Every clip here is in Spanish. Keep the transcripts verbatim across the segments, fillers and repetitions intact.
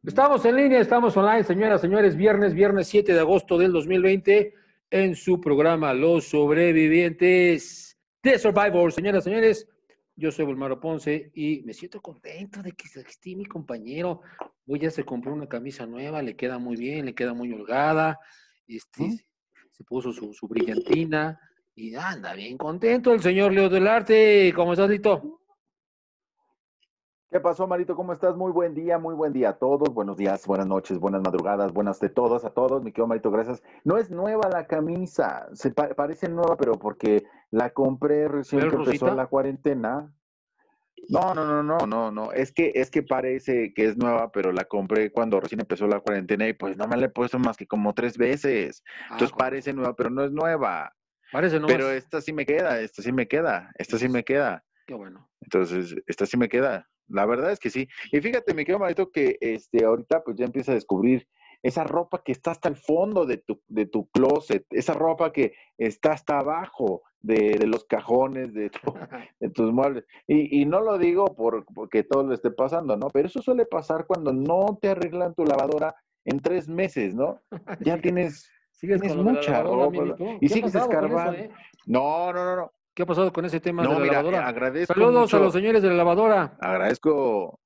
Estamos en línea, estamos online, señoras, señores, viernes, viernes siete de agosto del dos mil veinte, en su programa Los Sobrevivientes de Survivor. Señoras, señores, yo soy Volmaro Ponce y me siento contento de que esté mi compañero. Hoy ya se compró una camisa nueva, le queda muy bien, le queda muy holgada, este, ¿Mm? se puso su, su brillantina y anda bien contento el señor Leo del Arte. ¿Cómo estás, Lito? ¿Qué pasó, Marito? ¿Cómo estás? Muy buen día, muy buen día a todos. Buenos días, buenas noches, buenas madrugadas, buenas de todos a todos. Mi querido Marito, gracias. No es nueva la camisa, se pa- parece nueva, pero porque la compré recién ¿Ver que empezó Rosita? la cuarentena. No, no, no, no, no, no. Es que, es que parece que es nueva, pero la compré cuando recién empezó la cuarentena y pues no me la he puesto más que como tres veces. Ah, Entonces con parece razón. nueva, pero no es nueva. Parece Pero nomás. esta sí me queda, esta sí me queda, esta sí Dices, me queda. qué bueno. Entonces, esta sí me queda. La verdad es que sí. Y fíjate, mi querido Marito, que este, ahorita pues ya empieza a descubrir esa ropa que está hasta el fondo de tu, de tu closet, esa ropa que está hasta abajo de, de los cajones, de, tu, de tus muebles. Y, y no lo digo por, porque todo le esté pasando, ¿no? Pero eso suele pasar cuando no te arreglan tu lavadora en tres meses, ¿no? Ya Sigues, tienes, sigues tienes con lo de la mucha lavadora, ropa, ¿no? Minito. Y ¿Qué ha sigues pasado con eso, escarbando. eh? No, no, no, no. ¿Qué ha pasado con ese tema de No, la mira, eh, lavadora? agradezco Saludos a los mucho. señores de la lavadora. Agradezco,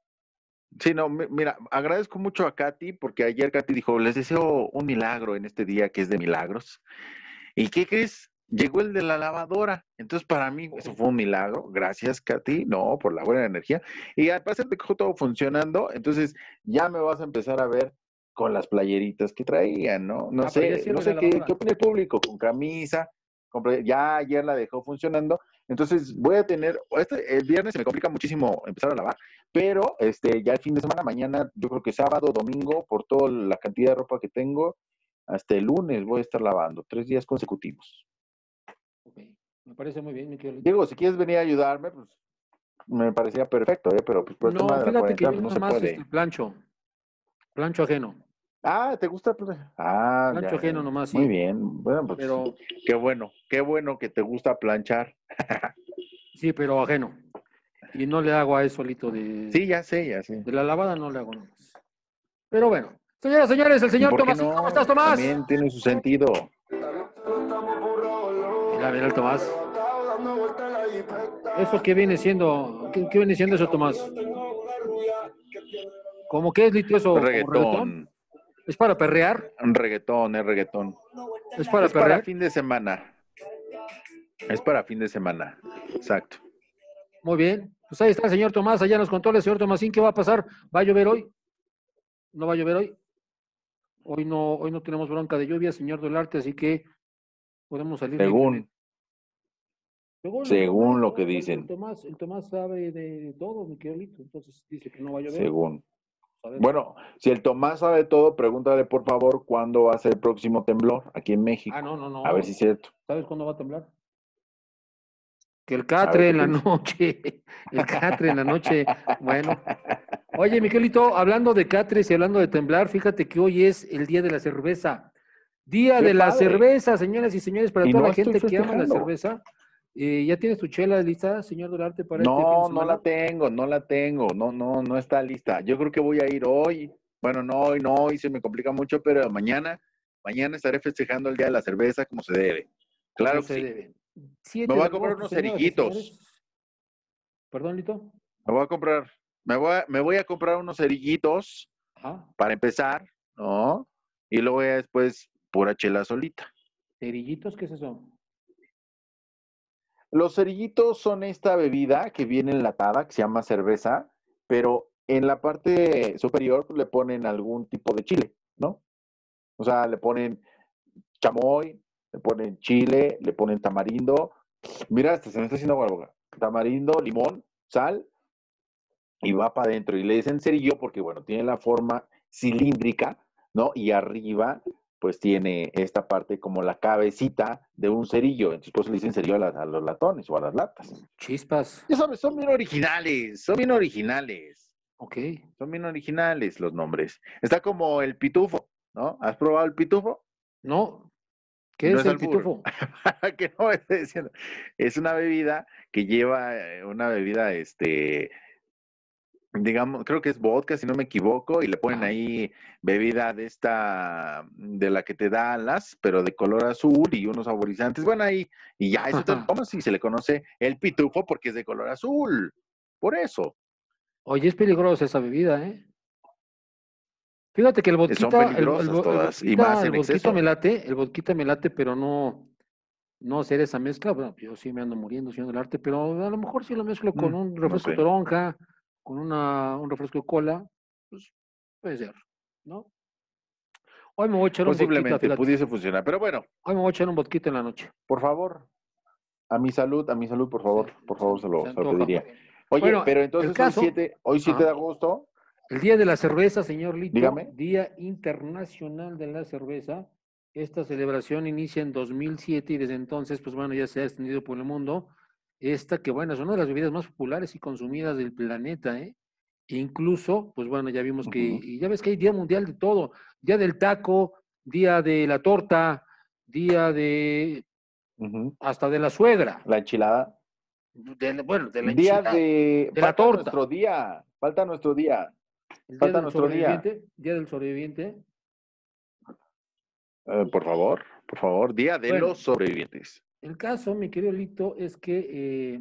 sí, no, mi- mira, agradezco mucho a Katy porque ayer Katy dijo, les deseo un milagro en este día que es de milagros. ¿Y qué crees? Llegó el de la lavadora. Entonces, para mí, eso fue un milagro. Gracias, Katy, no, por la buena energía. Y al parecer te dejó todo funcionando. Entonces, ya me vas a empezar a ver con las playeritas que traían, ¿no? No Ah, pero ya sé, no sirve la sé qué, qué lavadora. opina el público, con camisa, con play- ya ayer la dejó funcionando. Entonces, voy a tener, este, el viernes se me complica muchísimo empezar a lavar, pero este, ya el fin de semana, mañana, yo creo que sábado, domingo, por toda la cantidad de ropa que tengo, hasta el lunes voy a estar lavando, tres días consecutivos. Ok, me parece muy bien, mi querido Lito. Diego, si quieres venir a ayudarme, pues me parecería perfecto, ¿eh? Pero pues por el tema No, de la fíjate que cuarentena, yo pues no nada se más este, puede. plancho, plancho ajeno. Ah, ¿te gusta? Ah, Plancho ya, ya, ajeno ya. nomás, Muy sí. bien. Bueno, pues Pero, qué bueno, qué bueno que te gusta planchar. sí, pero ajeno. Y no le hago a eso, Lito, de, Sí, ya sé, ya sé. de la lavada, no le hago nomás. Pero bueno, señoras, señores, el ¿Y señor por qué Tomasín, ¿cómo estás, no? Tomás? También tiene su sentido. Mira, mira el Tomás. ¿Eso qué viene siendo? ¿Qué, qué viene siendo eso, Tomás? ¿Cómo qué es, Lito, eso? ¿Como Reggaetón, reggaetón? ¿Es para perrear? un reggaetón, es reggaetón. ¿Es para Es para perrear? fin de semana. Es para fin de semana. Exacto. Muy bien. Pues ahí está el señor Tomás, allá nos contó el señor Tomasín qué va a pasar. ¿Va a llover hoy? ¿No va a llover hoy? Hoy no, hoy no tenemos bronca de lluvia, señor Dolarte, así que podemos salir libremente. Según, Según el Tomás, según lo ¿no? que El, el dicen. Tomás, el Tomás sabe de todo, mi querido Lito. Entonces dice que no va a llover. Según. A ver. Bueno, si el Tomás sabe todo, pregúntale por favor cuándo va a ser el próximo temblor aquí en Ah, no, México. no, A ver si es no. cierto. ¿Sabes cuándo va a temblar? Que el A ver catre qué en te la dice. noche. El catre en la noche. Bueno. Oye, Miquelito, hablando de catres y hablando de temblar, fíjate que hoy es el día de la cerveza. Día ¡Qué de la padre! cerveza, señoras y señores, para Y toda no la estoy gente que ama la festejando. cerveza. Eh, ¿ya tienes tu chela lista, señor Durarte, para este fin de No, no semana? la tengo, no la tengo. No, no, no está lista. Yo creo que voy a ir hoy. Bueno, no, hoy no, hoy se me complica mucho, pero mañana, mañana estaré festejando el día de la cerveza como se debe. Como Claro que se sí. debe. Me Siete voy de a comprar agosto, unos señoras y cerillitos. señores. Perdón, Lito. Me voy a comprar, me voy a, me voy a comprar unos cerillitos Ajá. para empezar, ¿no? Y luego ya después pura chela solita. Cerillitos, ¿qué es eso? Los cerillitos son esta bebida que viene enlatada, que se llama cerveza, pero en la parte superior pues, le ponen algún tipo de chile, ¿no? O sea, le ponen chamoy, le ponen chile, le ponen tamarindo. Mira, hasta se me está haciendo agua la boca. Tamarindo, limón, sal y va para adentro. Y le dicen cerillo porque, bueno, tiene la forma cilíndrica, ¿no? Y arriba, pues tiene esta parte como la cabecita de un cerillo. Entonces, pues le dicen cerillo a, la, a los latones o a las latas. Chispas. Ya sabes, son bien originales, son bien originales. Ok. Son bien originales los nombres. Está como el pitufo, ¿no? ¿Has probado el pitufo? No. Y ¿Qué no es es el albur. pitufo? Que no me esté diciendo. Es una bebida que lleva eh, una bebida, este, digamos, creo que es vodka, si no me equivoco, y le ponen Ajá. ahí bebida de esta, de la que te da alas, pero de color azul y unos saborizantes. Bueno, ahí, y ya eso te lo tomas y se le conoce el pitufo porque es de color azul. Por eso, Oye, es peligrosa esa bebida, ¿eh? Fíjate que el son vodquita, el, el, peligrosas el todas, y vodquita, más el en vodquita me exceso. late, el vodquita me late, pero no, no hacer esa mezcla. Bueno, yo sí me ando muriendo siendo el arte, pero a lo mejor si lo mezclo con Mm, un no refresco sé, toronja, con una, un refresco de cola, pues puede ser, ¿no? Hoy me voy a echar un vodquita, posiblemente fíjate. pudiese funcionar, pero bueno, Hoy me voy a echar un vodquita en la noche. por favor, a mi salud, a mi salud, por Se, favor, por se, favor, se lo, se se lo antoja. pediría. Oye, Bueno, pero el entonces hoy caso, siete, hoy siete de ajá, agosto, el Día de la Cerveza, señor Lito, dígame. Día Internacional de la Cerveza. Esta celebración inicia en dos mil siete y desde entonces, pues bueno, ya se ha extendido por el mundo. Esta que, bueno, es una de las bebidas más populares y consumidas del planeta, ¿eh? E incluso, pues bueno, ya vimos que, Ujú, y ya ves que hay Día Mundial de todo, Día del Taco, Día de la Torta, Día de, ujú. hasta de la suegra, La enchilada. de la- bueno, de la Día enchilada, de, de la falta torta, nuestro día, falta nuestro día, el Día falta del nuestro día. Sobreviviente, Día del Sobreviviente. Eh, por favor, por favor, Día de Bueno, los sobrevivientes. el caso, mi querido Lito, es que eh,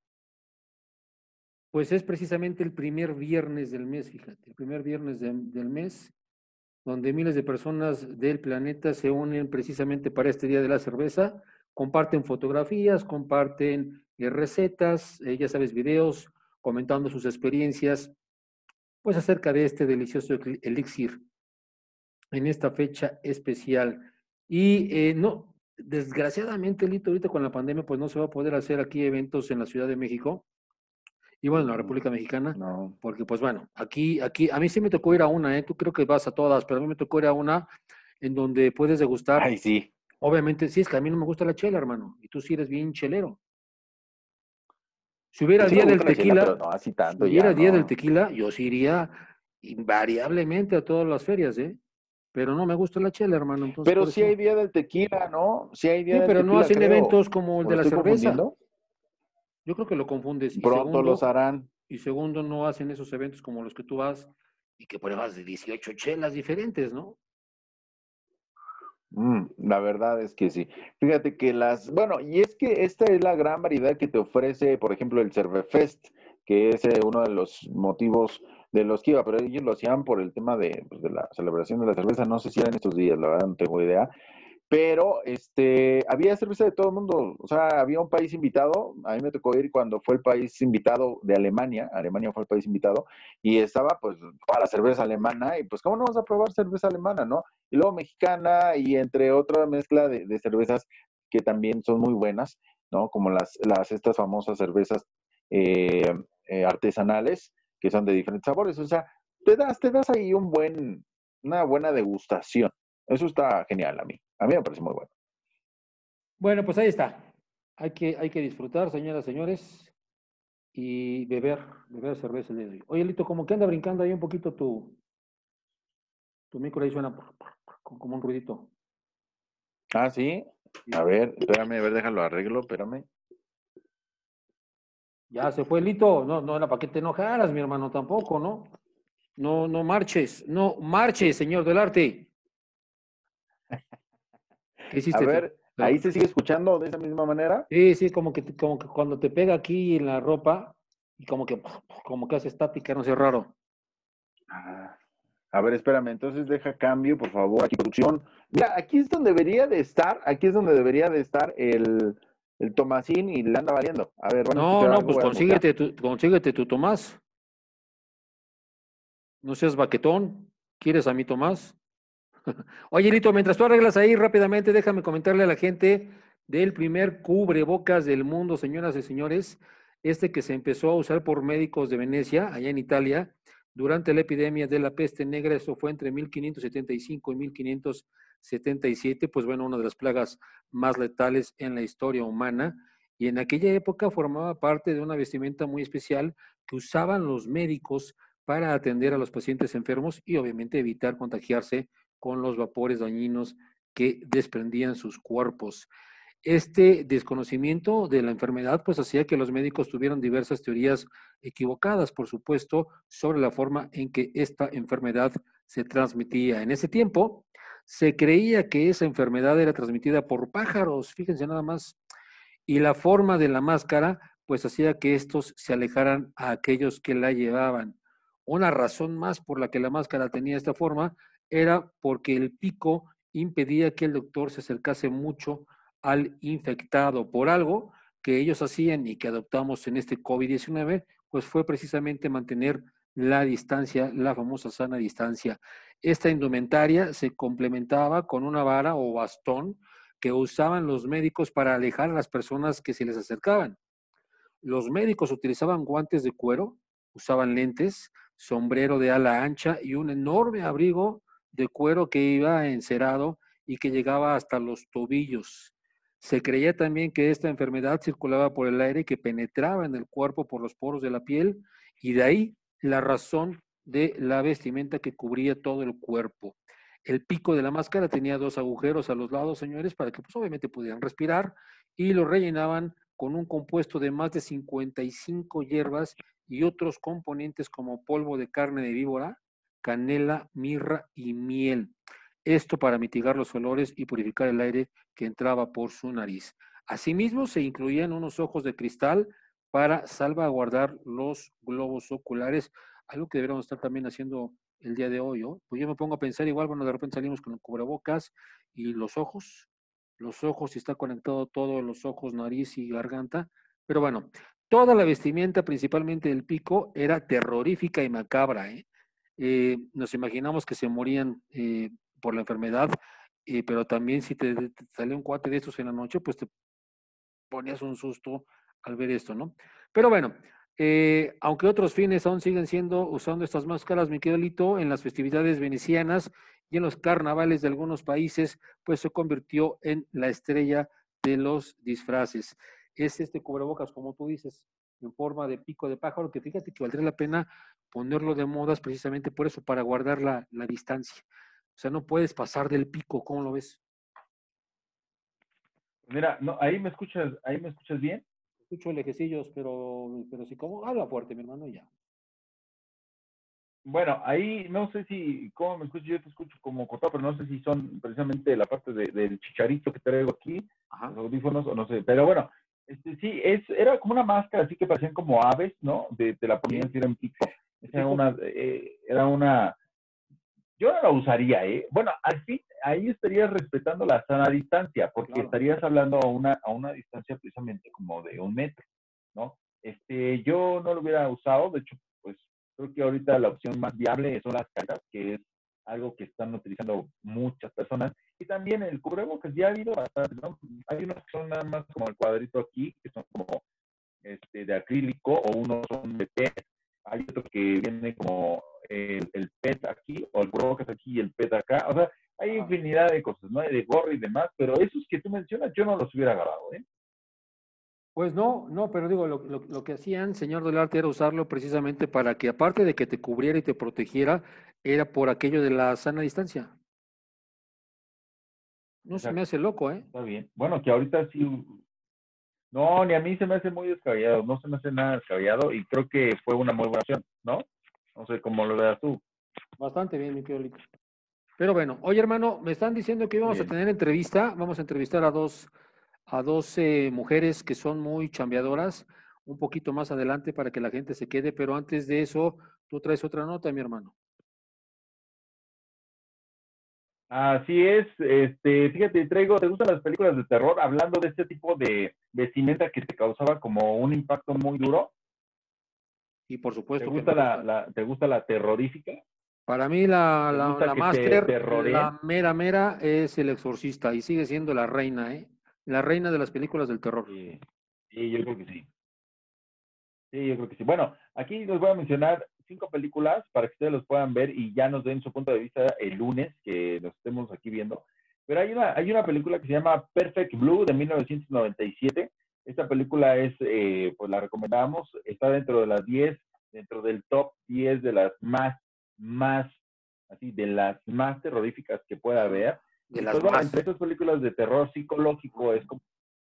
pues es precisamente el primer viernes del mes, fíjate, el primer viernes de, del mes, donde miles de personas del planeta se unen precisamente para este Día de la Cerveza, comparten fotografías, comparten eh, recetas, eh, ya sabes, videos, comentando sus experiencias, pues acerca de este delicioso elixir en esta fecha especial. Y eh, no, desgraciadamente, Lito, ahorita con la pandemia, pues no se va a poder hacer aquí eventos en la Ciudad de México y bueno, en la Mm, República Mexicana, no. porque pues bueno, aquí, aquí, a mí sí me tocó ir a una, ¿eh? Tú creo que vas a todas, pero a mí me tocó ir a una en donde puedes degustar, Ay, sí. obviamente, sí, es que a mí no me gusta la chela, hermano, y tú sí eres bien chelero. Si hubiera Pues sí me día del gusta la chela, pero tequila, no así si tanto ya, hubiera día del no. tequila, yo sí iría invariablemente a todas las ferias, ¿eh? Pero no me gusta la chela, hermano, entonces Pero por sí hay eso. Día del Tequila, ¿no? Sí hay Día Sí, del pero no Tequila, hacen creo. eventos como el ¿O de lo la estoy cerveza. confundiendo? Yo creo que lo confundes. Y Pronto los segundo, harán. y segundo, no hacen esos eventos como los que tú vas y que pruebas de dieciocho chelas diferentes, ¿no? Mm, la verdad es que sí. Fíjate que las, bueno, y es que esta es la gran variedad que te ofrece, por ejemplo, el Cervefest, que es eh, uno de los motivos de los que iba, pero ellos lo hacían por el tema de, pues, de la celebración de la cerveza. No sé si eran estos días, la verdad no tengo idea. Pero este, había cerveza de todo el mundo, o sea, había un país invitado, a mí me tocó ir cuando fue el país invitado de Alemania, Alemania fue el país invitado, y estaba pues toda la cerveza alemana, y pues cómo no vas a probar cerveza alemana, ¿no? Y luego mexicana, y entre otra mezcla de, de cervezas que también son muy buenas, ¿no? Como las, las estas famosas cervezas eh, eh, artesanales, que son de diferentes sabores, o sea, te das, te das ahí un buen, una buena degustación. Eso está genial a mí. A mí me parece muy bueno. Bueno, pues ahí está. Hay que, hay que disfrutar, señoras, señores, y beber, beber cerveza el día de hoy. Oye, Lito, como que anda brincando ahí un poquito tu, tu micro ahí suena como un ruidito. Ah, sí. A ver, espérame, a ver, déjalo arreglo, espérame. Ya se fue Lito, no, no era para que te enojaras, mi hermano, tampoco, ¿no? No, no marches, no marches, señor del arte. ¿Qué A hiciste? Te- ver, ahí se sigue escuchando de esa misma manera. Sí, sí, como que, como que cuando te pega aquí en la ropa y como que, como que hace estática, no sé, raro. Ah, a ver, espérame, entonces deja cambio, por favor, aquí producción. Mira, aquí es donde debería de estar, aquí es donde debería de estar el, el Tomasín y le anda valiendo. A ver, van a No, escuchar no, algo, pues voy a mutear. consíguete tu, consíguete tu Tomás. No seas baquetón. ¿Quieres a mi Tomás? Oye, Lito, mientras tú arreglas ahí rápidamente, déjame comentarle a la gente del primer cubrebocas del mundo, señoras y señores, este que se empezó a usar por médicos de Venecia, allá en Italia, durante la epidemia de la peste negra, eso fue entre mil quinientos setenta y cinco y mil quinientos setenta y siete, pues bueno, una de las plagas más letales en la historia humana, y en aquella época formaba parte de una vestimenta muy especial que usaban los médicos para atender a los pacientes enfermos y obviamente evitar contagiarse con los vapores dañinos que desprendían sus cuerpos. Este desconocimiento de la enfermedad pues hacía que los médicos tuvieran diversas teorías equivocadas, por supuesto, sobre la forma en que esta enfermedad se transmitía. En ese tiempo se creía que esa enfermedad era transmitida por pájaros, fíjense nada más, y la forma de la máscara pues hacía que estos se alejaran a aquellos que la llevaban. Una razón más por la que la máscara tenía esta forma era porque el pico impedía que el doctor se acercase mucho al infectado. Por algo que ellos hacían y que adoptamos en este COVID diecinueve, pues fue precisamente mantener la distancia, la famosa sana distancia. Esta indumentaria se complementaba con una vara o bastón que usaban los médicos para alejar a las personas que se les acercaban. Los médicos utilizaban guantes de cuero, usaban lentes, sombrero de ala ancha y un enorme abrigo de cuero que iba encerado y que llegaba hasta los tobillos. Se creía también que esta enfermedad circulaba por el aire y que penetraba en el cuerpo por los poros de la piel, y de ahí la razón de la vestimenta que cubría todo el cuerpo. El pico de la máscara tenía dos agujeros a los lados, señores, para que pues obviamente pudieran respirar, y lo rellenaban con un compuesto de más de cincuenta y cinco hierbas y otros componentes como polvo de carne de víbora, canela, mirra y miel. Esto para mitigar los olores y purificar el aire que entraba por su nariz. Asimismo, se incluían unos ojos de cristal para salvaguardar los globos oculares, algo que deberíamos estar también haciendo el día de hoy, ¿no? Pues yo me pongo a pensar igual, bueno, de repente salimos con el cubrebocas y los ojos, los ojos, y está conectado todo, los ojos, nariz y garganta. Pero bueno, toda la vestimenta, principalmente del pico, era terrorífica y macabra, ¿eh? Eh, nos imaginamos que se morían eh, por la enfermedad, eh, pero también si te, te salió un cuate de estos en la noche, pues te ponías un susto al ver esto, ¿no? Pero bueno, eh, aunque otros fines aún siguen siendo usando estas máscaras, mi querido Lito, en las festividades venecianas y en los carnavales de algunos países, pues se convirtió en la estrella de los disfraces. Es este cubrebocas, como tú dices, en forma de pico de pájaro, que fíjate que valdría la pena ponerlo de modas precisamente por eso, para guardar la, la distancia. O sea, no puedes pasar del pico, ¿cómo lo ves? Mira, no, ahí me escuchas, ahí me escuchas bien. Escucho lejecillos, pero, pero sí, como habla fuerte, mi hermano, ya. Bueno, ahí no sé si, cómo me escucho, yo te escucho como cortado, pero no sé si son precisamente la parte de, del chicharito que traigo aquí, Ajá. los audífonos, o no sé, pero bueno, este sí, es, era como una máscara así que parecían como aves, ¿no? De, te la Sí, ponían si era en pico. el Esa era pico, una, eh, era una, yo no la usaría, ¿eh? Bueno, al fin, ahí estarías respetando la sana distancia, porque claro. estarías hablando a una, a una distancia precisamente como de un metro, ¿no? Este, yo no lo hubiera usado, de hecho, pues creo que ahorita la opción más viable son las caras, que es algo que están utilizando muchas personas. Y también el cubrebocas, ya ha habido bastante, ¿no? Hay unos que son nada más como el cuadrito aquí, que son como este, de acrílico, o unos son de P E T. Hay otro que viene como el, el P E T aquí, o el cubrebocas aquí y el P E T acá. O sea, hay Ajá. infinidad de cosas, ¿no? De gorro y demás, pero esos que tú mencionas, yo no los hubiera agarrado, ¿eh? Pues no, no, pero digo, lo, lo, lo que hacían, señor del arte, era usarlo precisamente para que, aparte de que te cubriera y te protegiera, era por aquello de la sana distancia. No se me Exacto, hace loco, ¿eh? está bien. Bueno, que ahorita sí. No, ni a mí se me hace muy descabellado, no se me hace nada descabellado y creo que fue una muy buena opción, ¿no? No sé cómo lo veas tú. Bastante bien, mi querido Lito. Pero bueno, oye, hermano, me están diciendo que Muy íbamos a bien. tener entrevista. Vamos a entrevistar a dos, a dos eh, mujeres que son muy chambeadoras, un poquito más adelante para que la gente se quede, pero antes de eso, tú traes otra nota, mi hermano. Así es, este, fíjate, traigo, ¿te gustan las películas de terror? Hablando de este tipo de vestimenta que te causaba como un impacto muy duro. Y por ¿Te supuesto que me gusta la, gusta. la, te gusta la terrorífica? Para mí la, ¿Te la, gusta la que te máster, terroreen? la mera mera es el exorcista y sigue siendo la reina, ¿eh? La reina de las películas del terror. Sí, sí, yo creo que sí. Sí, yo creo que sí. Bueno, aquí les voy a mencionar cinco películas para que ustedes los puedan ver y ya nos den su punto de vista el lunes que nos estemos aquí viendo. Pero hay una, hay una película que se llama Perfect Blue de mil novecientos noventa y siete. Esta película es, eh, pues la recomendamos, está dentro de las diez, dentro del top diez de las más, más, así, de las más terroríficas que pueda haber. De Y las pues bueno, más. entre estas películas de terror psicológico es como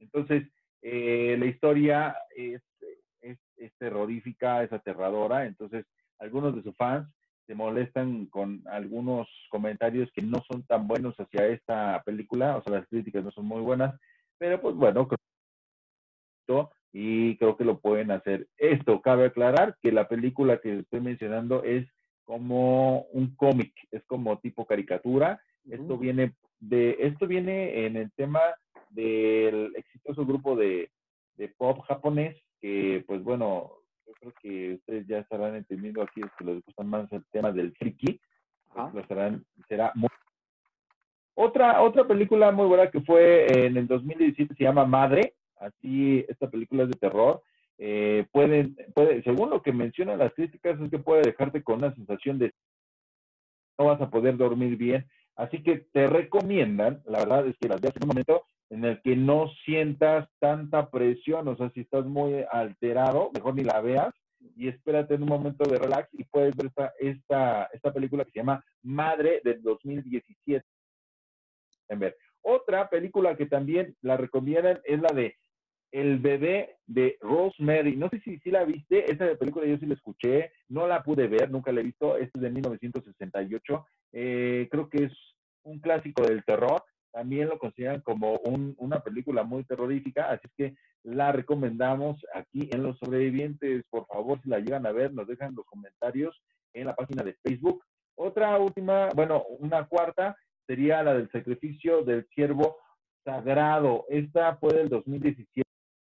Entonces, eh, la historia es, es, es terrorífica, es aterradora, entonces algunos de sus fans se molestan con algunos comentarios que no son tan buenos hacia esta película, o sea, las críticas no son muy buenas, pero pues bueno, y creo que lo pueden hacer. Esto cabe aclarar que la película que estoy mencionando es como un cómic, es como tipo caricatura. Uh-huh. Esto viene de, esto viene en el tema del exitoso grupo de, de pop japonés, que pues bueno, yo creo que ustedes ya estarán entendiendo aquí, es que les gusta más el tema del friki, pues lo estarán, será muy... Otra, otra película muy buena que fue en el dos mil diecisiete se llama Madre. Así, esta película es de terror. Eh, puede, puede, según lo que mencionan las críticas, es que puede dejarte con una sensación de no vas a poder dormir bien. Así que te recomiendan, la verdad es que las veas en un momento en el que no sientas tanta presión. O sea, si estás muy alterado, mejor ni la veas y espérate en un momento de relax y puedes ver esta, esta, esta película que se llama Madre del dos mil diecisiete. En ver. Otra película que también la recomiendan es la de El bebé de Rosemary. No sé si, si la viste, esa película yo sí la escuché, no la pude ver, nunca la he visto, esta es de mil novecientos sesenta y ocho, eh, creo que es un clásico del terror, también lo consideran como un, una película muy terrorífica, así que la recomendamos aquí en Los Sobrevivientes. Por favor, si la llegan a ver, nos dejan los comentarios en la página de Facebook. Otra última, bueno, una cuarta, sería la del sacrificio del ciervo sagrado. Esta fue del dos mil diecisiete.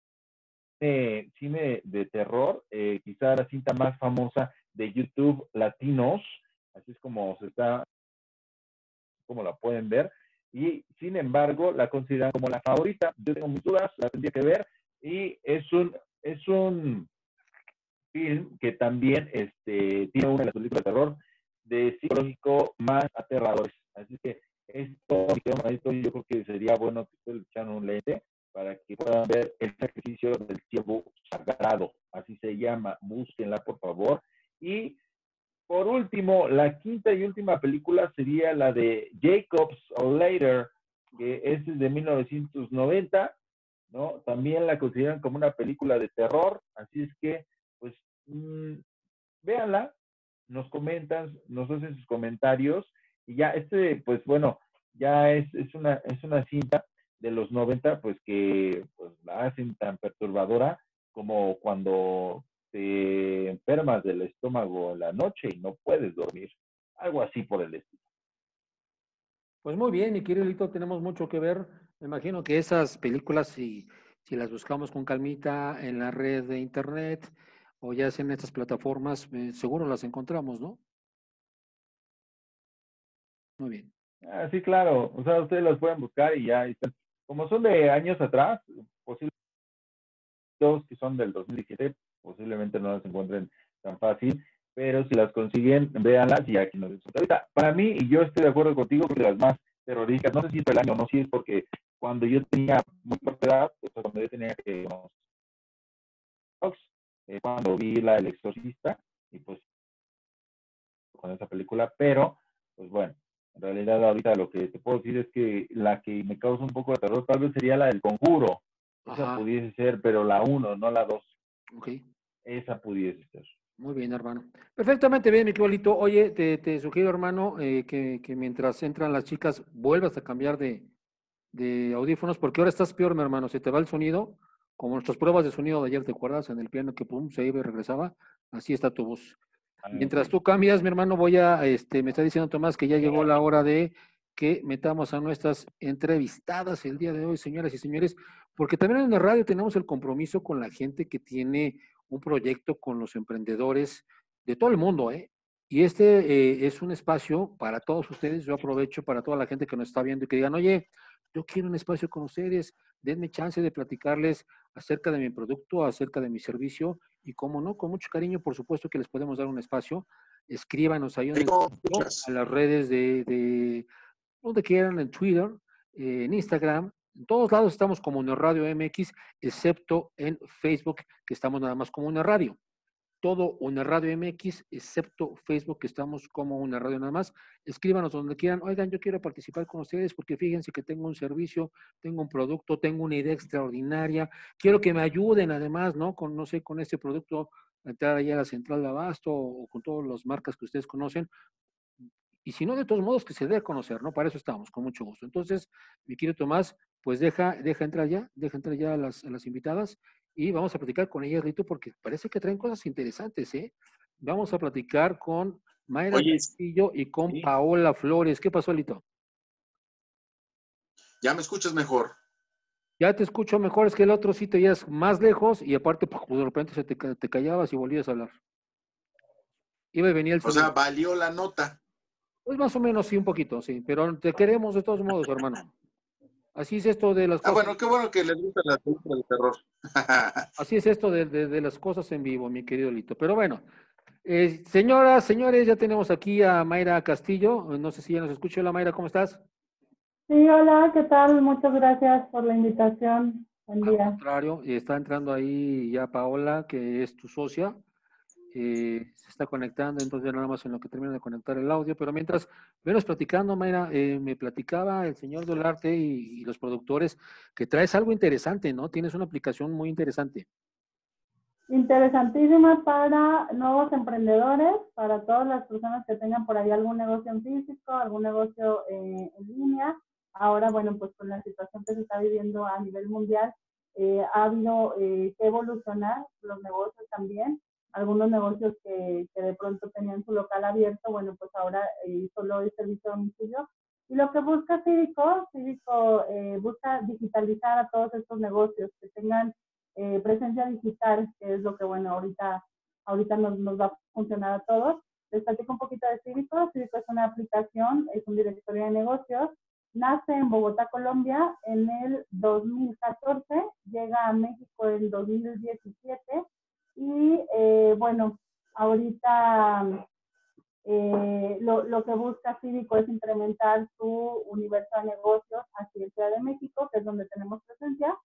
Eh, cine de terror, eh, quizá la cinta más famosa de YouTube latinos, así es como se está, como la pueden ver, y sin embargo la consideran como la favorita. Yo tengo mis dudas, la tendría que ver, y es un, es un film que también este, tiene una de las películas de terror de psicológico más aterradores. Así que esto, esto yo creo que sería bueno que ustedes le echaran un lente para que puedan ver El sacrificio del ciervo sagrado, así se llama, búsquenla por favor. Y por último, la quinta y última película sería la de Jacob's Later, que es de mil novecientos noventa, ¿no? También la consideran como una película de terror, así es que, pues, mmm, véanla, nos comentan, nos hacen sus comentarios, y ya, este, pues bueno, ya es, es, una, es una cinta de los noventa, pues que pues, la hacen tan perturbadora como cuando te enfermas del estómago en la noche y no puedes dormir. Algo así por el estilo. Pues muy bien, mi querido Lito, tenemos mucho que ver. Me imagino que esas películas, si, si las buscamos con calmita en la red de internet o ya sea en estas plataformas, eh, seguro las encontramos, ¿no? Muy bien. Ah, sí, claro. O sea, ustedes las pueden buscar y ya están. Como son de años atrás, posiblemente que son del dos mil diecisiete, posiblemente no las encuentren tan fácil, pero si las consiguen, véanlas y aquí nos disfrutan. Ahorita, para mí, y yo estoy de acuerdo contigo, que las más terroríficas, no sé si es por el año o no, si es porque cuando yo tenía muy corta edad, pues cuando yo tenía que eh, cuando vi la El Exorcista, y pues con esa película, pero pues bueno, en realidad ahorita lo que te puedo decir es que la que me causa un poco de terror tal vez sería la del Conjuro. Esa Ajá. pudiese ser, pero la uno, no la dos. Ok. Esa pudiese ser. Muy bien, hermano. Perfectamente bien, mi querido. Oye, te, te sugiero, hermano, eh, que, que mientras entran las chicas vuelvas a cambiar de, de audífonos, porque ahora estás peor, mi hermano. Se te va el sonido, como nuestras pruebas de sonido de ayer, ¿te acuerdas? En el piano que pum, se iba y regresaba. Así está tu voz. Ah, mientras okay. tú cambias, mi hermano, voy a, este, me está diciendo Tomás que ya llegó la hora de que metamos a nuestras entrevistadas el día de hoy, señoras y señores, porque también en la radio tenemos el compromiso con la gente que tiene un proyecto con los emprendedores de todo el mundo, ¿eh? Y este eh, es un espacio para todos ustedes. Yo aprovecho para toda la gente que nos está viendo y que digan, oye, yo quiero un espacio con ustedes, denme chance de platicarles acerca de mi producto, acerca de mi servicio, y cómo no, con mucho cariño, por supuesto que les podemos dar un espacio. Escríbanos ahí en a las redes de, de donde quieran, en Twitter, eh, en Instagram, en todos lados estamos como Neoradio M X, excepto en Facebook, que estamos nada más como una radio. todo Una Radio M X, excepto Facebook, que estamos como Una Radio nada más. Escríbanos donde quieran. Oigan, yo quiero participar con ustedes porque fíjense que tengo un servicio, tengo un producto, tengo una idea extraordinaria. Quiero que me ayuden además, ¿no? Con, no sé, con este producto, a entrar allá a la central de abasto o con todas las marcas que ustedes conocen. Y si no, de todos modos, que se dé a conocer, ¿no? Para eso estamos, con mucho gusto. Entonces, mi querido Tomás, pues deja, deja entrar ya, deja entrar ya a las, a las invitadas y vamos a platicar con ellas, Lito, porque parece que traen cosas interesantes, ¿eh? Vamos a platicar con Mayra Oye, Castillo y con sí, Paola Flores. ¿Qué pasó, Lito? ya me escuchas mejor. Ya te escucho mejor, es que el otro sitio ya es más lejos y aparte, pues, de repente se te, ca- te callabas y volvías a hablar. Iba y venía el O sea, sonido. valió la nota. Pues más o menos, sí, un poquito, sí, pero te queremos de todos modos, hermano. Así es esto de las Ah, cosas. bueno, qué bueno que les gustan las películas de terror. Así es esto de, de- de las cosas en vivo, mi querido Lito. Pero bueno, eh, señoras, señores, ya tenemos aquí a Mayra Castillo. No sé si ya nos escucha. Hola, Mayra, ¿cómo estás? Sí, hola, ¿qué tal? Muchas gracias por la invitación. Buen Al día. contrario, y está entrando ahí ya Paola, que es tu socia. Eh, se está conectando, entonces ya nada más en lo que termina de conectar el audio. Pero mientras venos platicando, Mayra, eh, me platicaba el señor del arte y, y los productores que traes algo interesante, ¿no? Tienes una aplicación muy interesante. Interesantísima para nuevos emprendedores, para todas las personas que tengan por ahí algún negocio en físico, algún negocio eh, en línea. Ahora, bueno, pues con la situación que se está viviendo a nivel mundial, eh, ha habido eh, que evolucionar los negocios también. Algunos negocios que, que de pronto tenían su local abierto, bueno, pues ahora eh, solo es servicio a domicilio. Y lo que busca Cívico, Cívico eh, busca digitalizar a todos estos negocios, que tengan eh, presencia digital, que es lo que, bueno, ahorita, ahorita nos, nos va a funcionar a todos. Les platico un poquito de Cívico. Cívico es una aplicación, es un directorio de negocios. Nace en Bogotá, Colombia, en el dos mil catorce, llega a México en dos mil diecisiete y, eh, bueno, ahorita eh, lo, lo que busca Cívico es incrementar su universo de negocios hacia la Ciudad de México, que es donde tenemos presencia.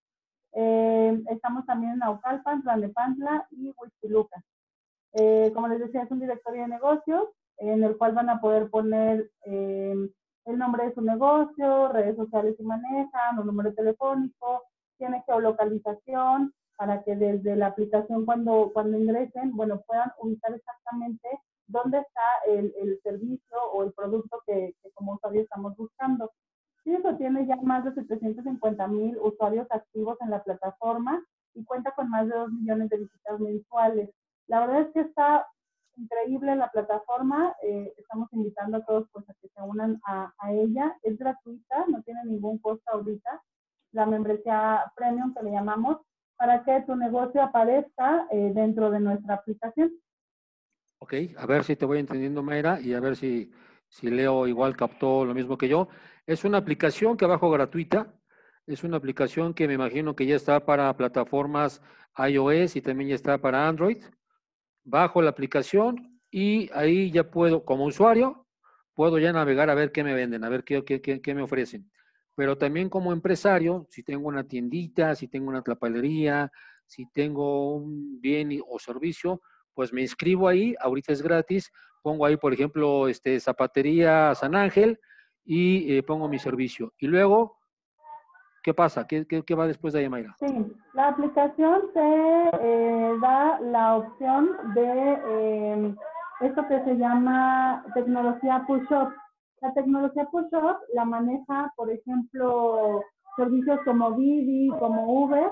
Eh, estamos también en Naucalpan, Tlalnepantla y Huixquilucan. Eh, como les decía, es un directorio de negocios en el cual van a poder poner eh, el nombre de su negocio, redes sociales que manejan, un número telefónico, tiene geolocalización para que desde la aplicación cuando, cuando ingresen, bueno, puedan ubicar exactamente dónde está el, el servicio o el producto que, que como usuario estamos buscando. Sí, eso tiene ya más de setecientos cincuenta mil usuarios activos en la plataforma y cuenta con más de dos millones de visitas mensuales. La verdad es que está increíble la plataforma. Eh, estamos invitando a todos pues, a que se unan a, a ella. Es gratuita, no tiene ningún costo ahorita. La membresía premium que le llamamos, para que tu negocio aparezca eh, dentro de nuestra aplicación. Ok, a ver si te voy entendiendo, Mayra, y a ver si, si Leo igual captó lo mismo que yo. Es una aplicación que bajo gratuita, es una aplicación que me imagino que ya está para plataformas iOS y también ya está para Android. Bajo la aplicación y ahí ya puedo, como usuario, puedo ya navegar a ver qué me venden, a ver qué, qué, qué, qué me ofrecen. Pero también como empresario, si tengo una tiendita, si tengo una tlapalería, si tengo un bien y- o servicio, pues me inscribo ahí, ahorita es gratis, pongo ahí, por ejemplo, este, zapatería San Ángel y eh, pongo mi servicio. Y luego, ¿qué pasa? ¿Qué, qué, qué va después de ahí, Mayra? Sí, la aplicación te eh, da la opción de eh, esto que se llama tecnología push-up. La tecnología push-up la maneja, por ejemplo, servicios como Didi, como Uber,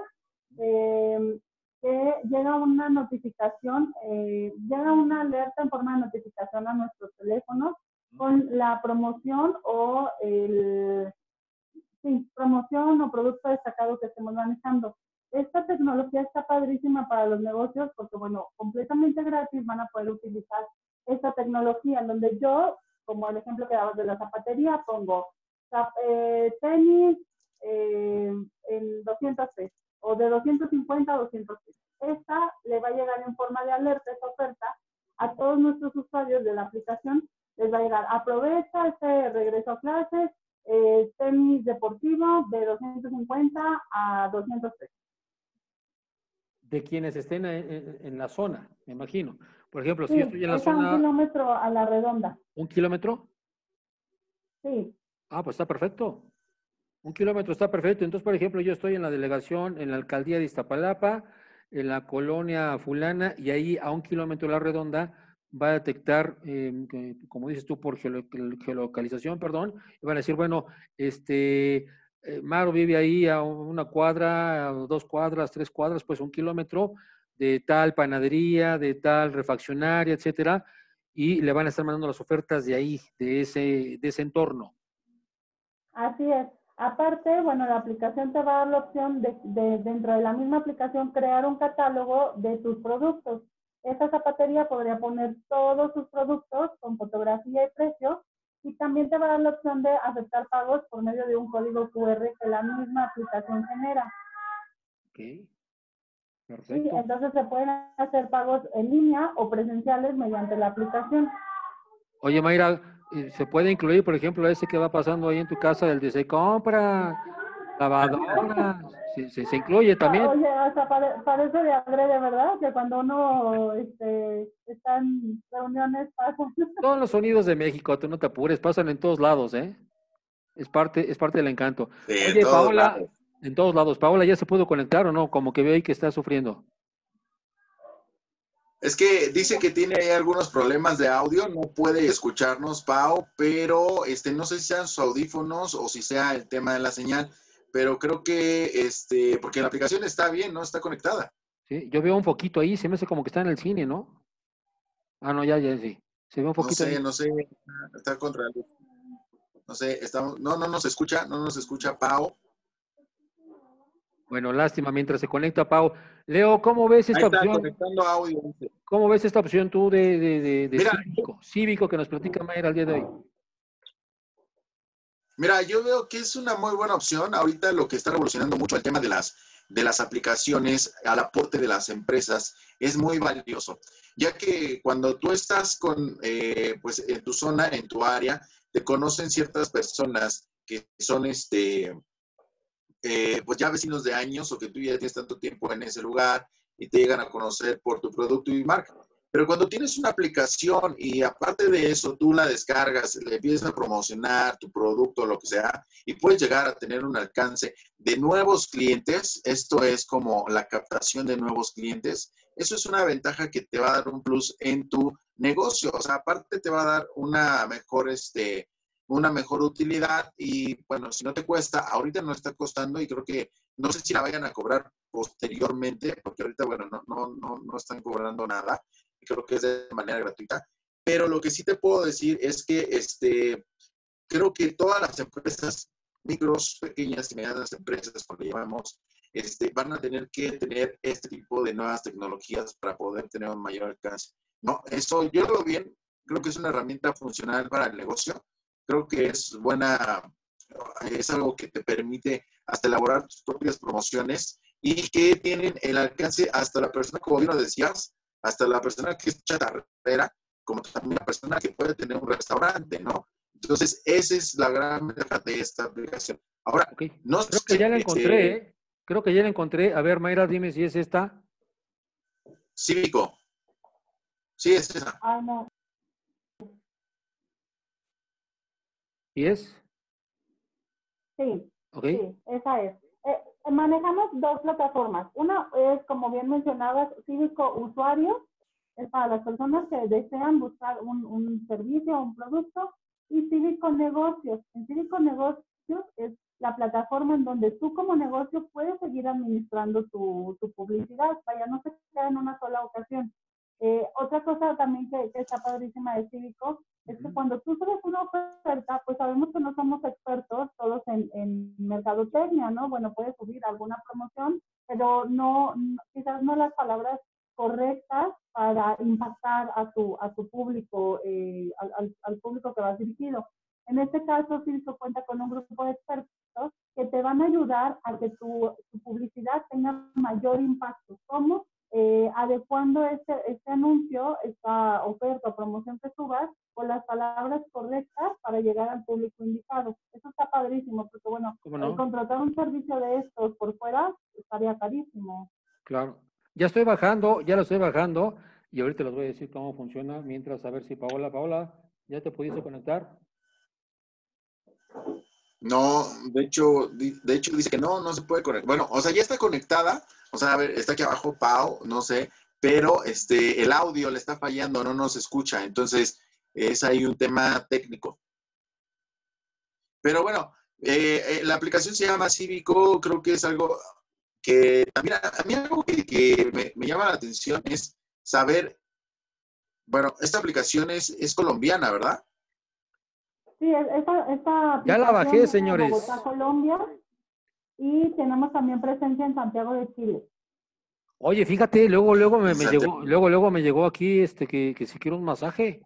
eh, que llega una notificación, eh, llega una alerta en forma de notificación a nuestros teléfonos con la promoción o el sí, promoción o producto destacado que estemos manejando. Esta tecnología está padrísima para los negocios porque, bueno, completamente gratis van a poder utilizar esta tecnología, en donde yo, como el ejemplo que dabas de la zapatería, pongo eh, tenis eh, en doscientos pesos o de doscientos cincuenta a doscientos pesos. Esta le va a llegar en forma de alerta, esta oferta, a todos nuestros usuarios de la aplicación. Les va a llegar, aprovecha este regreso a clases, eh, tenis deportivo de doscientos cincuenta a doscientos pesos. de quienes estén en, en- en la zona, me imagino. Por ejemplo, si Sí, yo estoy en la es a un zona, kilómetro a la redonda. un kilómetro, Sí, ah, pues está perfecto. Un kilómetro está perfecto. Entonces, por ejemplo, yo estoy en la delegación, en la alcaldía de Iztapalapa, en la colonia fulana, y ahí a un kilómetro a la redonda va a detectar, eh, que, como dices tú, por geolo- geolocalización, perdón, y van a decir, bueno, este, eh, Maro vive ahí a una cuadra, a dos cuadras, tres cuadras, pues un kilómetro de tal panadería, de tal refaccionaria, etcétera, y le van a estar mandando las ofertas de ahí, de ese, de ese entorno. así es. Aparte, bueno, la aplicación te va a dar la opción de, de dentro de la misma aplicación crear un catálogo de tus productos. Esa zapatería podría poner todos sus productos con fotografía y precio y también te va a dar la opción de aceptar pagos por medio de un código Q R que la misma aplicación genera. Ok, Sí, perfecto. entonces se pueden hacer pagos en línea o presenciales mediante la aplicación. Oye, Mayra, eh, ¿se puede incluir, por ejemplo, ese que va pasando ahí en tu casa, del de se compra, lavadora? ¿Se, se, se incluye Ah, también? oye, hasta pare, parece de adrede, ¿verdad? Que cuando uno este, está en reuniones pasa. Todos los sonidos de México, tú no te apures, pasan en todos lados, ¿eh? Es parte, es parte del encanto. Sí, en Oye, todos Paola, lados. en todos lados. Paola, ¿ya se pudo conectar o no? Como que veo ahí que está sufriendo. Es que dice que tiene ahí algunos problemas de audio, no puede escucharnos, Pau, pero este, no sé si sean sus audífonos o si sea el tema de la señal, pero creo que, este, porque la aplicación está bien, ¿no? Está conectada. Sí, yo veo un foquito ahí, se me hace como que está en el cine, ¿no? Ah, no, ya, ya, sí. Se ve un No foquito ahí. sé, no sé, está contra, no sé, estamos, no, no nos escucha, no nos escucha, Pau. Bueno, lástima, mientras se conecta Pau. Leo, ¿cómo ves Ahí esta está, opción? conectando audio. ¿Cómo ves esta opción tú de, de, de, de Mira, cívico? Cívico que nos platica Mayra el día de hoy. Mira, yo veo que es una muy buena opción. Ahorita lo que está revolucionando mucho el tema de las, de las aplicaciones al aporte de las empresas es muy valioso, ya que cuando tú estás con, eh, pues en tu zona, en tu área, te conocen ciertas personas que son, este, eh, pues ya vecinos de años o que tú ya tienes tanto tiempo en ese lugar y te llegan a conocer por tu producto y marca. Pero cuando tienes una aplicación y aparte de eso tú la descargas, le empiezas a promocionar tu producto o lo que sea y puedes llegar a tener un alcance de nuevos clientes, esto es como la captación de nuevos clientes, eso es una ventaja que te va a dar un plus en tu negocio. O sea, aparte te va a dar una mejor, este, una mejor utilidad y bueno, si no te cuesta, ahorita no está costando y creo que no sé si la vayan a cobrar posteriormente, porque ahorita, bueno, no, no, no, no están cobrando nada, creo que es de manera gratuita, pero lo que sí te puedo decir es que este, creo que todas las empresas, micros, pequeñas y medianas empresas, como le llamamos, este, van a tener que tener este tipo de nuevas tecnologías para poder tener un mayor alcance. No, eso yo lo veo bien, creo que es una herramienta funcional para el negocio, creo que es buena, es algo que te permite hasta elaborar tus propias promociones y que tienen el alcance hasta la persona, como bien lo decías, hasta la persona que es chatarrera, como también la persona que puede tener un restaurante, ¿no? Entonces, esa es la gran ventaja de esta aplicación. Ahora, Ok. no Creo que ya sé, la encontré, este, ¿eh? Creo que ya la encontré. A ver, Mayra, dime si es esta. Cívico, sí, es esa. Ay, no. ¿Y es? Sí, Ok. sí, esa es. Eh, manejamos dos plataformas. Una es, como bien mencionabas, Cívico Usuario, es para las personas que desean buscar un, un servicio o un producto, y Cívico Negocios. En Cívico Negocios es la plataforma en donde tú como negocio puedes seguir administrando tu, tu publicidad, vaya, no se queda en una sola ocasión. Eh, otra cosa también que, que está padrísima de Cívico es que cuando tú subes una oferta, pues sabemos que no somos expertos todos en, en mercadotecnia, ¿no? Bueno, puedes subir alguna promoción, pero no, no, quizás no las palabras correctas para impactar a tu, a tu público, eh, al, al público que vas dirigido. En este caso, Cívico cuenta con un grupo de expertos que te van a ayudar a que tu, tu publicidad tenga mayor impacto. ¿Cómo? Eh, adecuando este, este anuncio, esta oferta o promoción que subas con las palabras correctas para llegar al público indicado. Eso está padrísimo, porque bueno, ¿Cómo el no? contratar un servicio de estos por fuera estaría carísimo. Claro. Ya estoy bajando, ya lo estoy bajando y ahorita les voy a decir cómo funciona mientras a ver si Paola, Paola, ¿ya te pudiste conectar? No, de hecho, di- de hecho dice que no, no se puede conectar. Bueno, o sea, ya está conectada, o sea, a ver, está aquí abajo, Pau, no sé, pero este, el audio le está fallando, no nos escucha, entonces es ahí un tema técnico. Pero bueno, eh, eh, la aplicación se llama Cívico, creo que es algo que también a, a mí algo que, que me, me llama la atención es saber, bueno, esta aplicación es, es colombiana, ¿verdad? Sí, es- esta, esta Ya la aplicación bajé, viene de Bogotá, señores. Colombia, y tenemos también presencia en Santiago de Chile. Oye, fíjate, luego, luego me, En me Santiago. llegó, luego, luego me llegó aquí este que, que si quiero un masaje.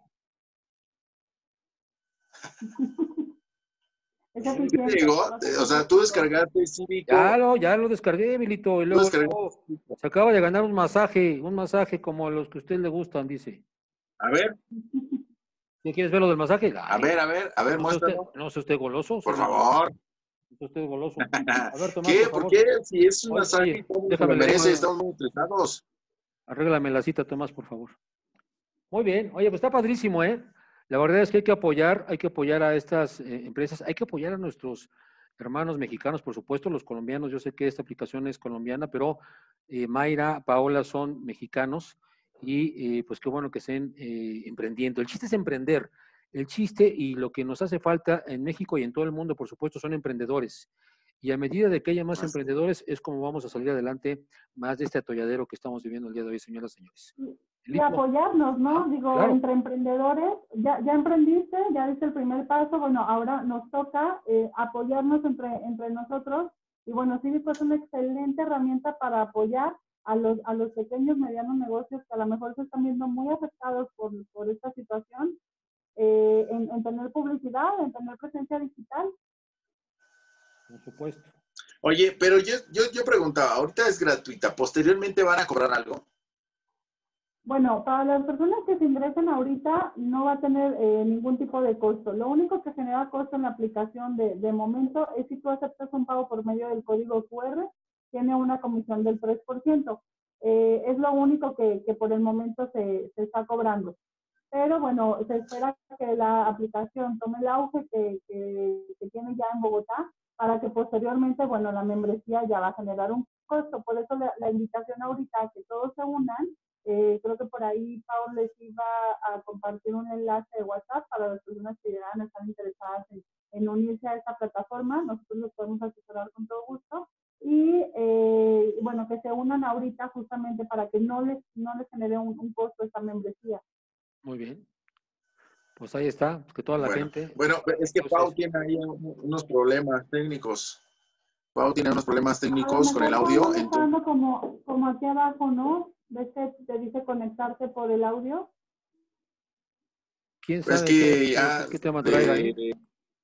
Es ¿Qué te eficiente, llegó? no se O sea, preocupe. tú descargaste Ya Cívico, lo, ya lo descargué, Milito, y tú luego, descargaste luego Cívico. se acaba de ganar un masaje, un masaje como los que a usted le gustan, dice. A ver, ¿Qué quieres ver lo del masaje? a Ay, ver, a ver, a ver, no sea usted, muéstralo, no sea usted goloso, por señor. favor. No sea usted goloso. A ver, Tomás, ¿Qué? por ¿Por favor. qué? Si es un Oye, masaje y oye, todo se lo déjame le merece, digo, estamos muy estresados. arréglame la cita, Tomás, por favor. Muy bien, oye, pues está padrísimo, ¿eh? La verdad es que hay que apoyar, hay que apoyar a estas eh, empresas, hay que apoyar a nuestros hermanos mexicanos, por supuesto, los colombianos. Yo sé que esta aplicación es colombiana, pero eh, Mayra, Paola son mexicanos y eh, pues qué bueno que estén eh, emprendiendo. El chiste es emprender. El chiste y lo que nos hace falta en México y en todo el mundo, por supuesto, son emprendedores. Y a medida de que haya más Así. emprendedores, es como vamos a salir adelante más de este atolladero que estamos viviendo el día de hoy, señoras y señores. Y Listo. apoyarnos, ¿no? Ajá, Digo, claro. entre emprendedores, ya, ya emprendiste, ya diste el primer paso, bueno, ahora nos toca eh, apoyarnos entre, entre nosotros. Y bueno, Cívico es una excelente herramienta para apoyar a los, a los pequeños, medianos negocios que a lo mejor se están viendo muy afectados por, por esta situación, eh, en, en tener publicidad, en tener presencia digital. Por supuesto. Oye, pero yo, yo, yo preguntaba, ahorita es gratuita, posteriormente van a cobrar algo. Bueno, para las personas que se ingresen ahorita no va a tener eh, ningún tipo de costo. Lo único que genera costo en la aplicación de, de momento es si tú aceptas un pago por medio del código Q R, tiene una comisión del tres por ciento. Eh, es lo único que, que por el momento se, se está cobrando. Pero bueno, se espera que la aplicación tome el auge que, que, que tiene ya en Bogotá para que posteriormente, bueno, la membresía ya va a generar un costo. Por eso la, la invitación ahorita a que todos se unan. Eh, creo que por ahí Paul les iba a compartir un enlace de WhatsApp para las personas que llegan a estar interesadas en, en unirse a esta plataforma. Nosotros los podemos asesorar con todo gusto. Y eh, bueno, que se unan ahorita justamente para que no les, no les genere un, un costo esta membresía. Muy bien. Pues ahí está, que toda la Bueno, gente. bueno, es que Pau Entonces, tiene ahí unos problemas técnicos. Pau tiene unos problemas A lo técnicos con el mejor Pablo audio, me está entonces, dando como, como aquí abajo, ¿no? ¿Ves que te dice conectarte por el audio? quién es sabe qué, que qué, ya, qué, qué tema traiga ahí. eh,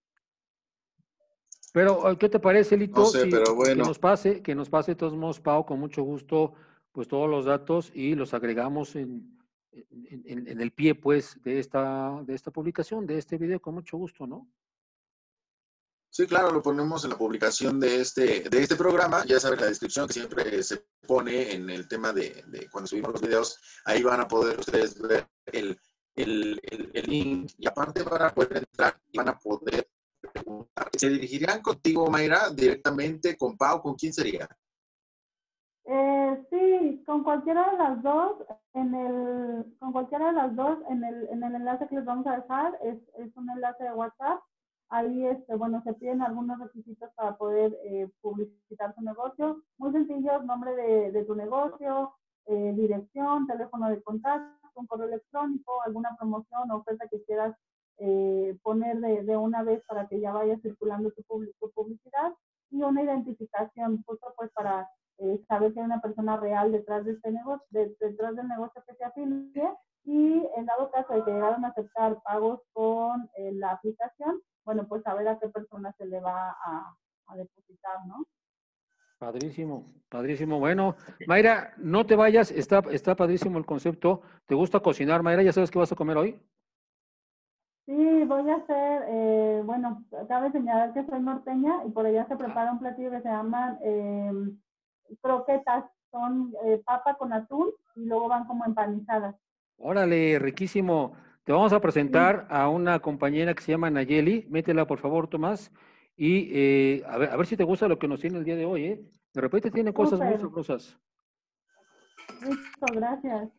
Pero, ¿qué te parece, no Lito? sé, Si, pero que bueno, nos pase, que nos pase de todos modos, Pau, con mucho gusto, pues todos los datos y los agregamos en, en, en, en el pie, pues, de esta, de esta publicación, de este video, con mucho gusto, ¿no? sí, claro, lo ponemos en la publicación de este, de este programa. Ya saben, la descripción que siempre se pone en el tema de, de cuando subimos los videos. Ahí van a poder ustedes ver el, el, el, el link y aparte van a poder entrar y van a poder preguntar. ¿Se dirigirían contigo, Mayra, directamente con Pau? ¿Con quién sería? Eh, sí, con cualquiera de las dos, en el, con cualquiera de las dos, en el, en el enlace que les vamos a dejar, es, es un enlace de WhatsApp. Ahí, este, bueno, se piden algunos requisitos para poder eh, publicitar su negocio. Muy sencillos, nombre de, de tu negocio, eh, dirección, teléfono de contacto, un correo electrónico, alguna promoción o oferta que quieras eh, poner de, de una vez para que ya vaya circulando tu, tu publicidad y una identificación justo pues para eh, saber que hay una persona real detrás de este negocio, de, detrás del negocio que se afilie y en dado caso de que llegaran a aceptar pagos con eh, la aplicación, bueno, pues saber a qué persona se le va a, a depositar, ¿no? Padrísimo, padrísimo. Bueno, Mayra, no te vayas, está, está padrísimo el concepto. ¿Te gusta cocinar, Mayra? ¿Ya sabes qué vas a comer hoy? Sí, voy a hacer, eh, bueno, cabe señalar que soy norteña y por allá se prepara un platillo que se llama eh, croquetas. son eh, papa con atún y luego van como empanizadas. Órale, riquísimo. Te vamos a presentar sí. a una compañera que se llama Nayeli. Métela, por favor, Tomás. Y eh, a, ver, a ver si te gusta lo que nos tiene el día de hoy, ¿eh? De repente tiene Super. cosas muy sabrosas. Listo, gracias.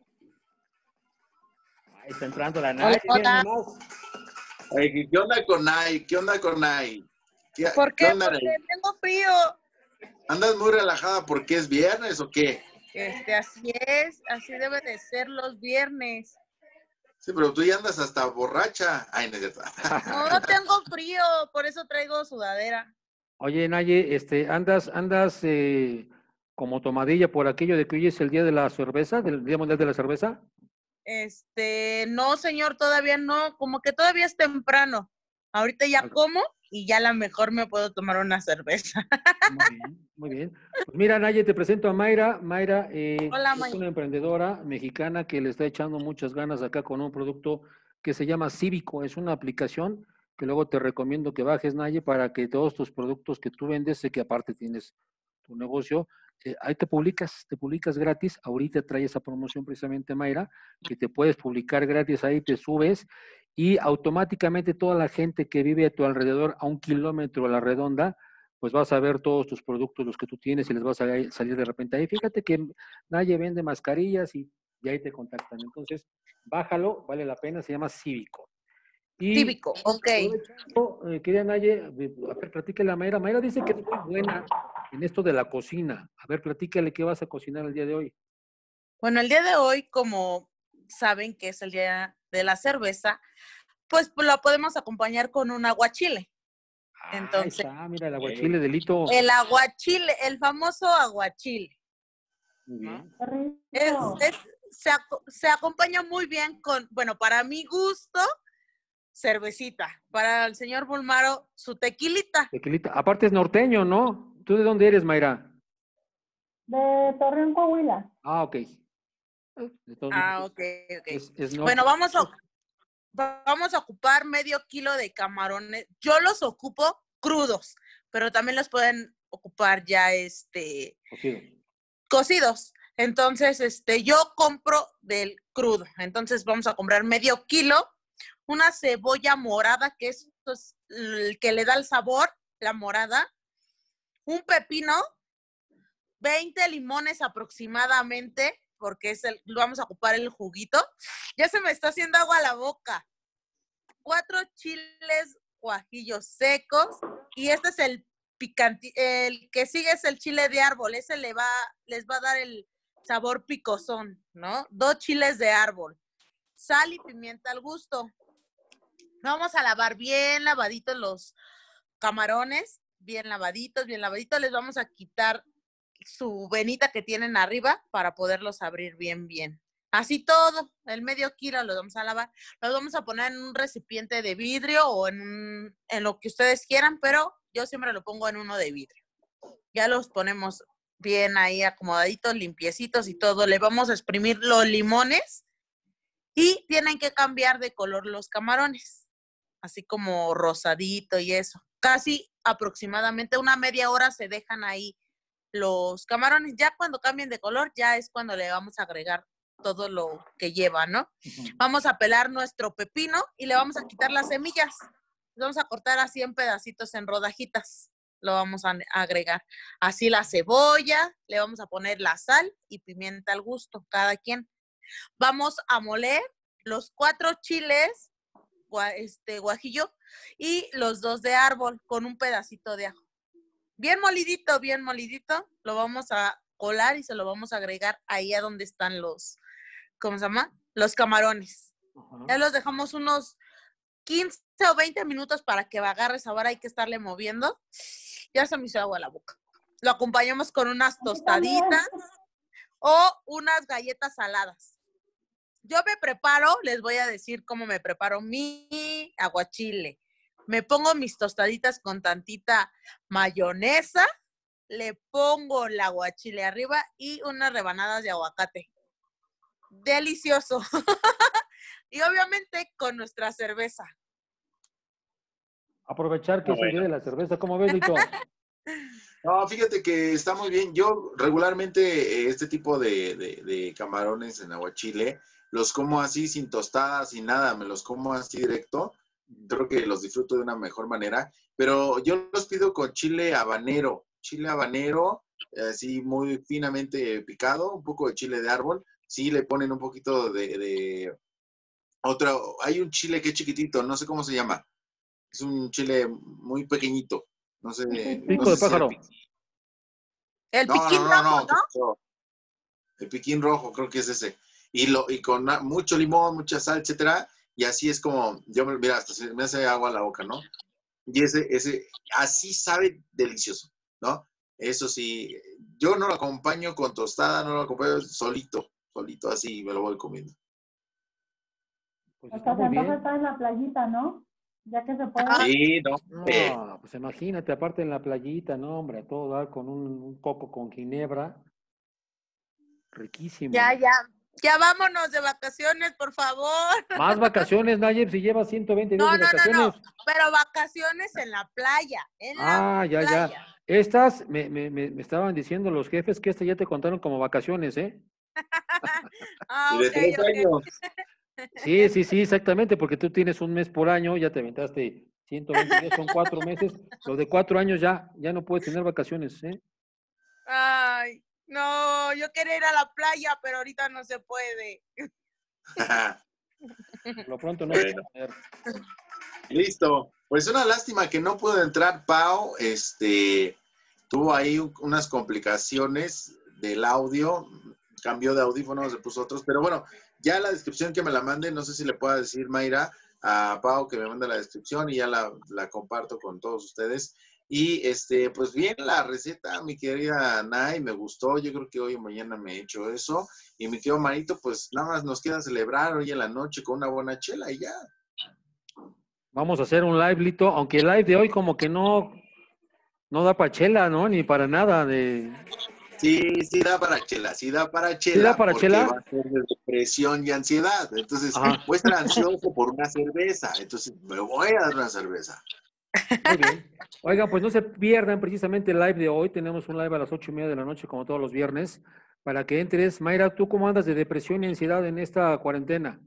Ahí está entrando la Nay. Ay, ¿qué onda con Nay? ¿Qué onda con Nay? ¿Qué, ¿Por qué? ¿qué onda, Porque Nay? tengo frío. ¿Andas muy relajada porque es viernes o qué? Este, así es, así debe de ser los viernes. Sí, pero tú ya andas hasta borracha. Ay, no es cierto. No, tengo frío, por eso traigo sudadera. Oye, Naye, este, andas, andas eh, como tomadilla por aquello de que hoy es el día de la cerveza, del Día Mundial de la Cerveza. Este, no, señor, todavía no, como que todavía es temprano. Ahorita ya como y ya a lo mejor me puedo tomar una cerveza. Muy bien, muy bien. Pues mira, Naye, te presento a Mayra. Mayra eh, Hola, es May. una emprendedora mexicana que le está echando muchas ganas acá con un producto que se llama Cívico. Es una aplicación que luego te recomiendo que bajes, Naye, para que todos tus productos que tú vendes, sé que aparte tienes tu negocio, eh, ahí te publicas, te publicas gratis. Ahorita trae esa promoción precisamente, Mayra, que te puedes publicar gratis, ahí te subes y automáticamente toda la gente que vive a tu alrededor a un kilómetro a la redonda, pues vas a ver todos tus productos, los que tú tienes, y les vas a salir de repente ahí. Fíjate que Naye vende mascarillas y, y ahí te contactan. Entonces, bájalo, vale la pena, se llama Cívico. Y, Cívico, ok. Eh, querida Naye, a ver, platícale a Mayra. Mayra dice que es muy buena en esto de la cocina. A ver, platícale qué vas a cocinar el día de hoy. Bueno, el día de hoy, como saben que es el día de la cerveza, pues lo podemos acompañar con un aguachile. Entonces, ah, mira, el aguachile de Lito. El aguachile, el famoso aguachile. Muy bien. ¿No? Es, es, se, se acompaña muy bien con, bueno, para mi gusto, cervecita. Para el señor Bulmaro, su tequilita. Tequilita. Aparte es norteño, ¿no? ¿Tú de dónde eres, Mayra? De Torreón, Coahuila. Ah, ok. Ah, ok, ok. Es, es bueno, vamos a, vamos a ocupar medio kilo de camarones. Yo los ocupo crudos, pero también los pueden ocupar ya este cocidos. Cocidos. Entonces, este, yo compro del crudo. Entonces, vamos a comprar medio kilo, una cebolla morada, que es pues, el que le da el sabor, la morada, un pepino, veinte limones aproximadamente, porque es el, vamos a ocupar el juguito. Ya se me está haciendo agua a la boca. Cuatro chiles guajillos secos, y este es el picante, el que sigue es el chile de árbol, ese le va, les va a dar el sabor picosón, ¿no? Dos chiles de árbol, sal y pimienta al gusto. Vamos a lavar bien lavaditos los camarones, bien lavaditos, bien lavaditos. Les vamos a quitar su venita que tienen arriba para poderlos abrir bien, bien. Así todo, el medio kilo los vamos a lavar. Los vamos a poner en un recipiente de vidrio o en, un, en lo que ustedes quieran, pero yo siempre lo pongo en uno de vidrio. Ya los ponemos bien ahí acomodaditos, limpiecitos y todo. Le vamos a exprimir los limones y tienen que cambiar de color los camarones, así como rosadito y eso. Casi aproximadamente una media hora se dejan ahí los camarones. Ya cuando cambien de color, ya es cuando le vamos a agregar todo lo que lleva, ¿no? Uh-huh. Vamos a pelar nuestro pepino y le vamos a quitar las semillas. Lo vamos a cortar así en pedacitos, en rodajitas. Lo vamos a agregar. Así la cebolla, le vamos a poner la sal y pimienta al gusto, cada quien. Vamos a moler los cuatro chiles, este, guajillo, y los dos de árbol con un pedacito de ajo. Bien molidito, bien molidito, lo vamos a colar y se lo vamos a agregar ahí a donde están los, ¿cómo se llama? Los camarones. Uh-huh. Ya los dejamos unos quince o veinte minutos para que agarre sabor, hay que estarle moviendo. Ya se me hizo agua a la boca. Lo acompañamos con unas tostaditas o unas galletas saladas. Yo me preparo, les voy a decir cómo me preparo mi aguachile. Me pongo mis tostaditas con tantita mayonesa, le pongo el aguachile arriba y unas rebanadas de aguacate. Delicioso. Y obviamente con nuestra cerveza. Aprovechar que oh, es el bueno. día de la cerveza. ¿Cómo ves, Lito? No, fíjate que está muy bien. Yo regularmente eh, este tipo de, de, de camarones en aguachile los como así sin tostadas, sin nada, me los como así directo. Creo que los disfruto de una mejor manera, pero yo los pido con chile habanero, chile habanero, eh, así muy finamente picado, un poco de chile de árbol. Sí, le ponen un poquito de, de otro, hay un chile que es chiquitito, no sé cómo se llama. Es un chile muy pequeñito. No sé, no Pico sé de si el pájaro. piquín. El No, piquín no, no, rojo, no. ¿no? no. El piquín rojo, creo que es ese. Y lo y con na- mucho limón, mucha sal, etcétera. Y así es como, yo me- mira, hasta se me hace agua la boca, ¿no? Y ese, ese, así sabe delicioso, ¿no? Eso sí, yo no lo acompaño con tostada, no lo acompaño solito, solito, así me lo voy comiendo. Pues está Hasta se muy antoja bien. estar en la playita, ¿no? Ya que se puede. Ah, Sí, no. eh, No, pues imagínate, aparte en la playita, no, hombre, a todo dar con un, un coco con ginebra. ya, Riquísimo. ya. Ya vámonos de vacaciones, por favor. Más vacaciones, Nayib, si llevas ciento veinte días No, de no, no, vacaciones. no. Pero vacaciones en la playa. En la Ah, ya, ya. playa. Estas, me, me, me, me estaban diciendo los jefes que estas ya te contaron como vacaciones, ¿eh? y Ah, de ok, tres ok. años. Sí, sí, sí, exactamente, porque tú tienes un mes por año, ya te aventaste ciento veinte días, son cuatro meses. Los de cuatro años ya, ya no puedes tener vacaciones, ¿eh? Ay, no, yo quería ir a la playa, pero ahorita no se puede. Por lo pronto no se Bueno, va a poder. listo. Pues una lástima que no pudo entrar Pau. Este, tuvo ahí un- unas complicaciones del audio. Cambió de audífonos, se puso otros. Pero bueno, ya la descripción que me la mande, no sé si le pueda decir Mayra a Pau que me mande la descripción y ya la, la comparto con todos ustedes. Y este, pues bien, la receta, mi querida Nay, me gustó. Yo creo que hoy o mañana me he hecho eso. Y mi querido Marito, pues nada más nos queda celebrar hoy en la noche con una buena chela y ya. Vamos a hacer un live, Lito, aunque el live de hoy como que no, no da para chela, ¿no? Ni para nada de... Sí, sí da para chela, sí da para ¿Sí da chela, para porque va chela? a ser de depresión y ansiedad. Entonces, Ajá, voy a estar ansioso por una cerveza. Entonces, me voy a dar una cerveza. muy bien. Oigan, pues no se pierdan precisamente el live de hoy. Tenemos un live a las ocho y media de la noche, como todos los viernes, para que entres. Mayra, ¿tú cómo andas de depresión y ansiedad en esta cuarentena?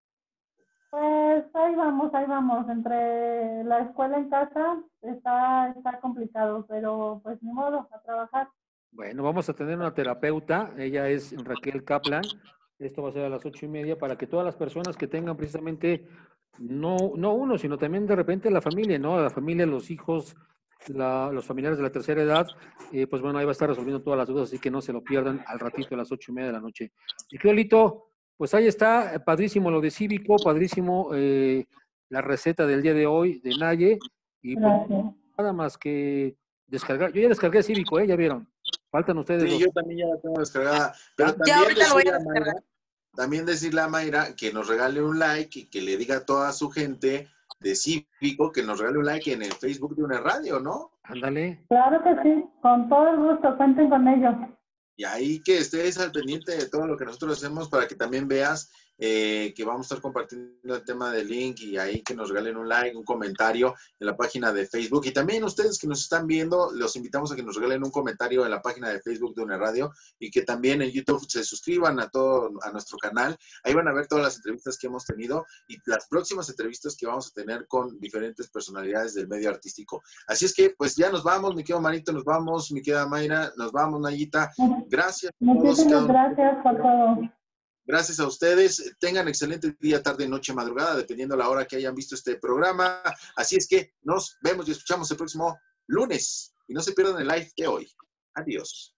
Pues ahí vamos, ahí vamos. Entre la escuela en casa está, está complicado, pero pues ni modo, a trabajar. Bueno, vamos a tener una terapeuta, ella es Raquel Kaplan, esto va a ser a las ocho y media para que todas las personas que tengan precisamente, no, no uno, sino también de repente la familia, ¿no? La familia, los hijos, la- los familiares de la tercera edad, eh, pues bueno, ahí va a estar resolviendo todas las dudas, así que no se lo pierdan al ratito a las ocho y media de la noche. Y qué Olito, pues ahí está, eh, padrísimo lo de Cívico, padrísimo eh, la receta del día de hoy de Naye, y pues Gracias. nada más que descargar, yo ya descargué Cívico, ¿eh? Ya vieron. Faltan ustedes Sí, dos. yo también ya la tengo descargada. ¿Ya? Pero Ya también ahorita lo voy decirle a a Mayra, descargar. también decirle a Mayra que nos regale un like y que le diga a toda su gente de Cívico que nos regale un like en el Facebook de una radio, ¿no? Ándale. Claro que sí, con todo el gusto, cuenten con ellos. Y ahí que estés al pendiente de todo lo que nosotros hacemos para que también veas eh, que vamos a estar compartiendo el tema del link y ahí que nos regalen un like, un comentario en la página de Facebook. Y también ustedes que nos están viendo, los invitamos a que nos regalen un comentario en la página de Facebook de Una Radio y que también en YouTube se suscriban a todo a nuestro canal. Ahí van a ver todas las entrevistas que hemos tenido y las próximas entrevistas que vamos a tener con diferentes personalidades del medio artístico. Así es que pues ya nos vamos, mi querido Marito, nos vamos, mi querida Mayra, nos vamos, Nayita. Gracias a todos. Muchísimas gracias por todo. Gracias a ustedes. Tengan excelente día, tarde, noche, madrugada, dependiendo la hora que hayan visto este programa. Así es que nos vemos y escuchamos el próximo lunes. Y no se pierdan el live de hoy. Adiós.